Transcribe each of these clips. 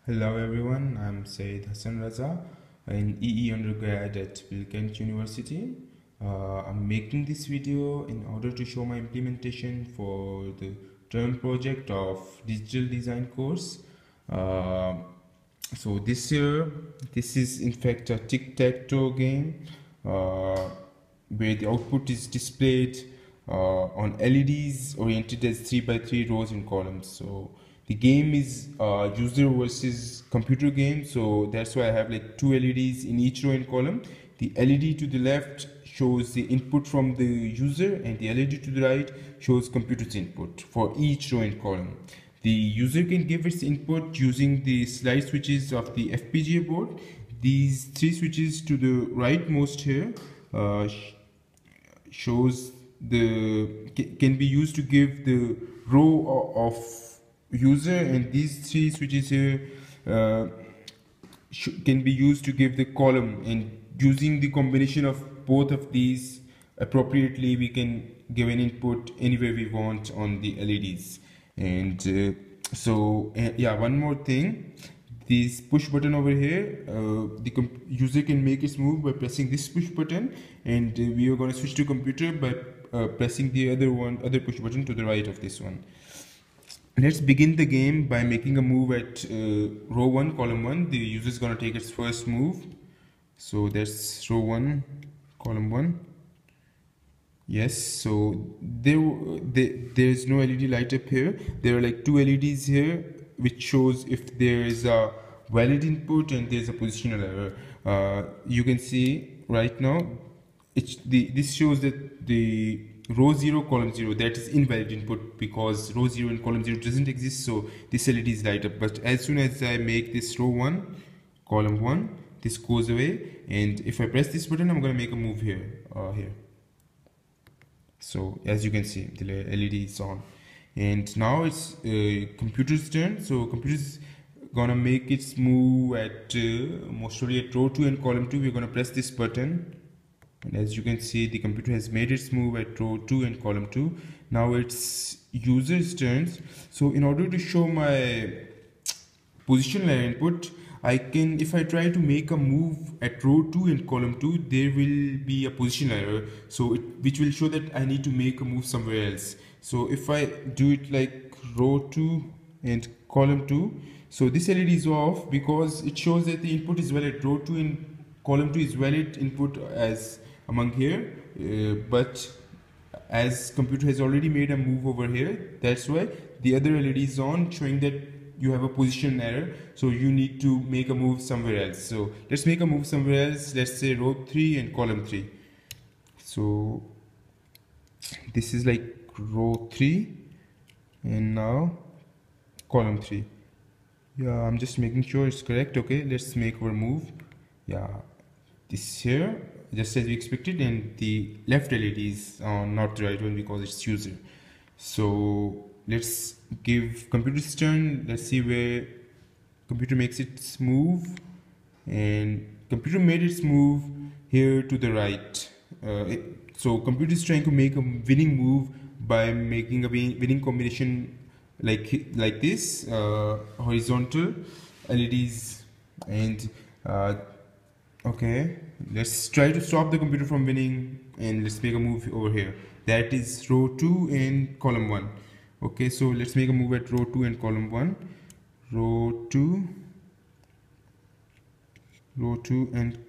Hello everyone, I'm Said Hassan Raza, an EE undergrad at Bill Kent University. I'm making this video in order to show my implementation for the term project of digital design course. So this year, this is in fact a tic-tac-toe game where the output is displayed on LEDs oriented as 3 by 3 rows and columns. So the game is user versus computer game, so that's why I have like 2 LEDs in each row and column. The LED to the left shows the input from the user, and the LED to the right shows computer's input for each row and column. The user can give its input using the slide switches of the FPGA board. These 3 switches to the rightmost here shows can be used to give the row of user, and these 3 switches here can be used to give the column, and using the combination of both of these appropriately we can give an input anywhere we want on the LEDs. And yeah, one more thing, this push button over here, the user can make its move by pressing this push button, and we are going to switch to computer by pressing the other push button to the right of this one. Let's begin the game by making a move at row 1, column 1. The user is going to take its first move. So that's row 1, column 1. Yes, so there is no LED light up here. There are like 2 LEDs here, which shows if there is a valid input and there is a positional error. You can see right now, this shows that the row 0, column 0, that is invalid input because row 0 and column 0 doesn't exist, so this LED is light up. But as soon as I make this row 1, column 1, this goes away, and if I press this button, I'm going to make a move here. So as you can see, the LED is on, and now it's computer's turn. So computer's gonna make its move at most probably at row 2 and column 2. We're gonna press this button, and as you can see, the computer has made its move at row 2 and column 2. Now it's user's turns. So in order to show my positional error input, I can, if I try to make a move at row 2 and column 2, there will be a position error, so which will show that I need to make a move somewhere else. So if I do it like row 2 and column 2, so this LED is off because it shows that the input is valid. Row 2 and column 2 is valid input as among here, but as computer has already made a move over here, that's why the other LED is on, showing that you have a position error, so you need to make a move somewhere else. So let's make a move somewhere else. Let's say row 3 and column 3. So this is like row 3 and now column 3. Yeah, I'm just making sure it's correct. Okay, let's make our move. Yeah, this here just as we expected, and the left LED is on, not the right one, because it's user. So let's give computer's turn. Let's see where computer makes its move, and computer made its move here to the right. So computer is trying to make a winning move by making a winning combination like this, horizontal LEDs, and okay, let's try to stop the computer from winning, and let's make a move over here. That is row 2 and column 1. Okay, so let's make a move at row 2 and column 1. Row 2 and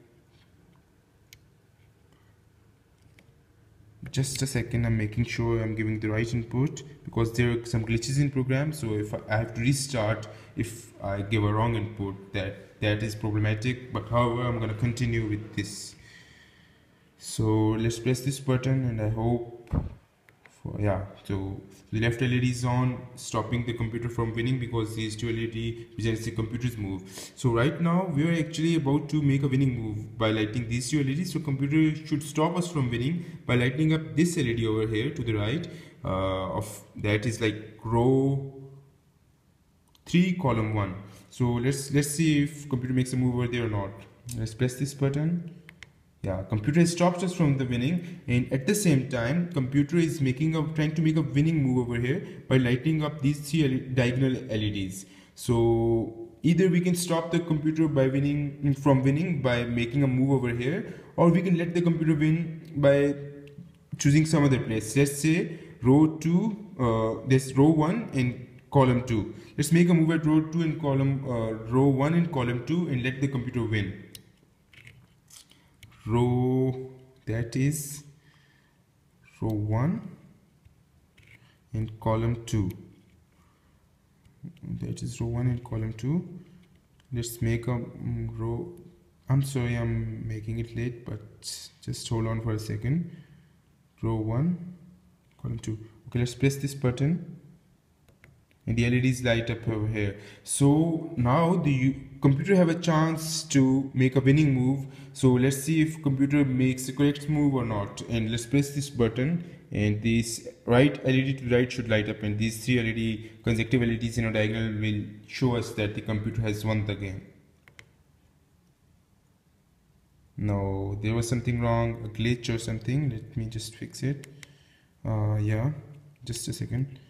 just a second, I'm making sure I'm giving the right input because there are some glitches in program. So if I have to restart if I give a wrong input, that is problematic. But however, I'm going to continue with this. So let's press this button, and I hope yeah, so the left LED is on, stopping the computer from winning because these 2 LED represents the computer's move. So right now we are actually about to make a winning move by lighting these 2 LEDs. So computer should stop us from winning by lighting up this LED over here to the right of that is like row 3, column 1. So let's see if computer makes a move over there or not. Let's press this button. Yeah, computer has stopped us from the winning, and at the same time computer is trying to make a winning move over here by lighting up these 3 diagonal LEDs. So either we can stop the computer by winning by making a move over here, or we can let the computer win by choosing some other place. Let's say row 2, this row 1 and column 2. Let's make a move at row 2 and row 1 and column 2 and let the computer win. That is row 1 and column 2. That is row 1 and column 2. Let's make a row. I'm sorry, I'm making it late, but just hold on for a second. Row 1, column 2. Okay, let's press this button and the LEDs light up over here. So now the computer have a chance to make a winning move. So let's see if computer makes the correct move or not. And let's press this button, and this right LED to right should light up, and these 3 LED consecutive LEDs in a diagonal will show us that the computer has won the game. No, there was something wrong, a glitch or something. Let me just fix it. Yeah, just a second.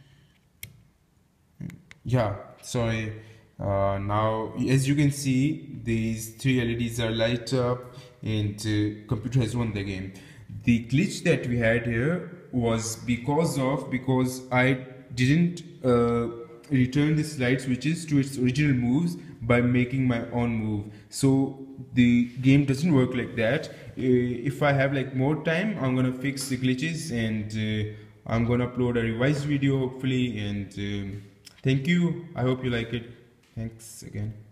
Yeah, sorry. Now as you can see, these 3 LEDs are light up and computer has won the game. The glitch that we had here was because I didn't return the slide switches to its original moves by making my own move. So the game doesn't work like that. If I have like more time, I'm gonna fix the glitches, and I'm gonna upload a revised video hopefully. And thank you. I hope you like it. Thanks again.